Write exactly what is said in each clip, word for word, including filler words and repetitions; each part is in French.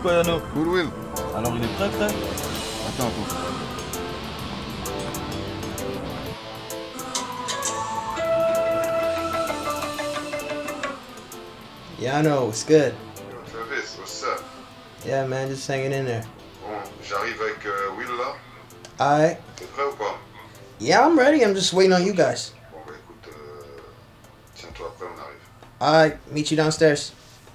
quoi, Yano? Cool, Will. Alors il est prêt, frère? Attends, attends. Yano, what's good? Yo, Travis, what's up? Yeah, man, just hanging in there. Bon, j'arrive avec euh, Will là. Alright. T'es prêt ou pas? Yeah, I'm ready. I'm just waiting on you guys. Bon, bah écoute, euh, tiens-toi prêt, on arrive. Alright, meet you downstairs.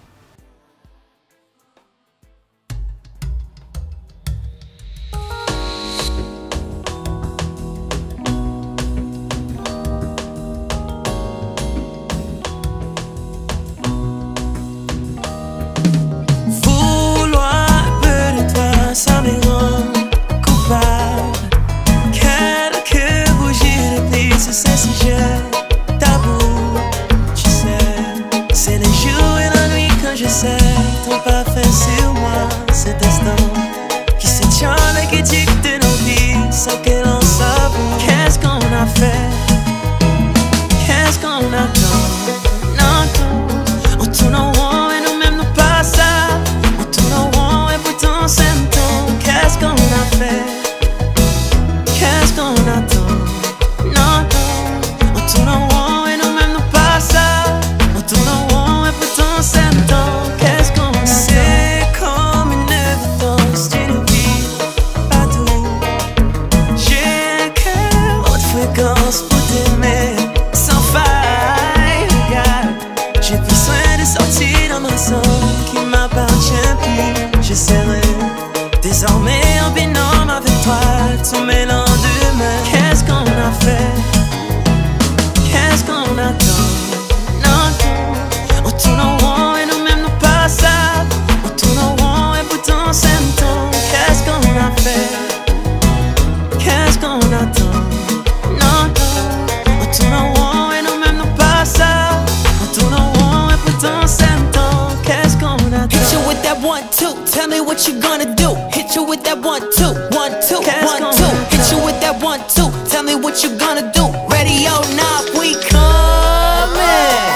Ça me rend coupable. Quelques bougies de plus sur ces sujets tabous. Tu sais, c'est les jours et la nuit quand je sais ton parfait sur moi. Cet instant qui se tient avec éthique de nos vies sans que l'on savoure. Qu'est-ce qu'on a fait? Qu'est-ce qu'on attend? Non, non, on tourne en rond et nous-mêmes nous passons. On tourne en rond et pourtant c'est qu'est-ce qu'on a fait? Qu'est-ce qu'on attend? Non, non, on tourne en rond et nous-mêmes nous passons. On tourne en rond et pourtant c'est le temps. Qu'est-ce qu'on attend? C'est comme une évidence d'une vie partout. J'ai un cœur haute fréquence pour t'aimer sans faille. Regarde, j'ai besoin de sortir dans ma zone qui m'appartient plus. Je serai désormais en binôme avec toi, tous mes lendemains. Qu'est-ce qu'on a fait? Qu'est-ce qu'on attend? Non, non, on tourne en rond et nous-mêmes nous passons. On tourne en rond et pourtant c'est le temps. Qu'est-ce qu'on a fait? Qu'est-ce qu'on attend? Non, non, on tourne en rond et nous-mêmes nous passons. On tourne en rond et pourtant c'est le temps. Qu'est-ce qu'on attend? Hit you with that one, two, tell me what you gonna do. Hit you with that one, two, one, two, one, two. Hit you with that one, two, tell me what you gonna do. Ready or not, we coming.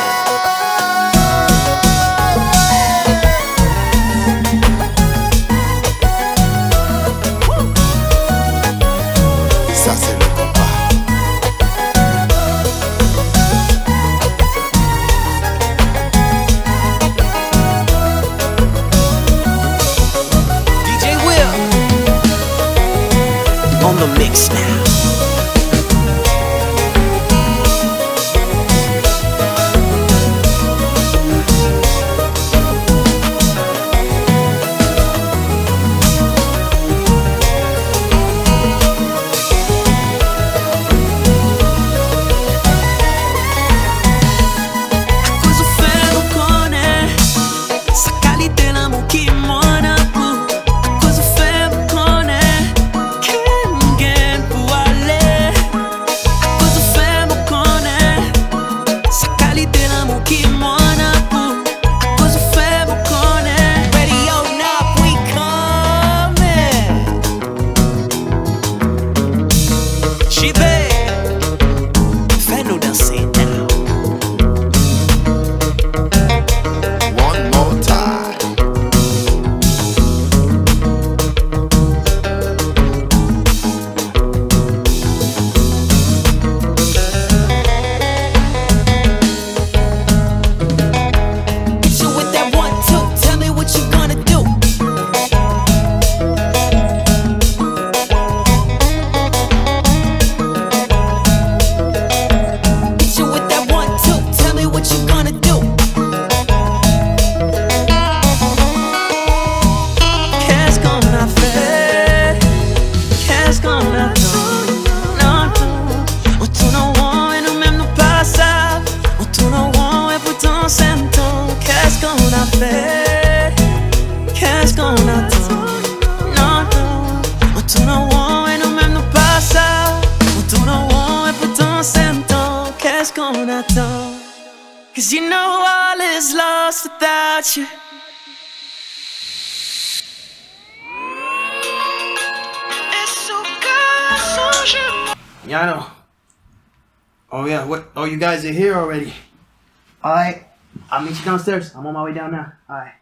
Ça, c'est le combat. On the mix now. Qu'est-ce qu'on attend? Non, non, on tourne en rond et nous-mêmes nous passons. On tourne en rond et pourtant c'est le temps. Qu'est-ce qu'on attend? Cause you know all is lost without you. Yano. Oh yeah, what? Oh, you guys are here already. Alright, I'll meet you downstairs. I'm on my way down now. Alright.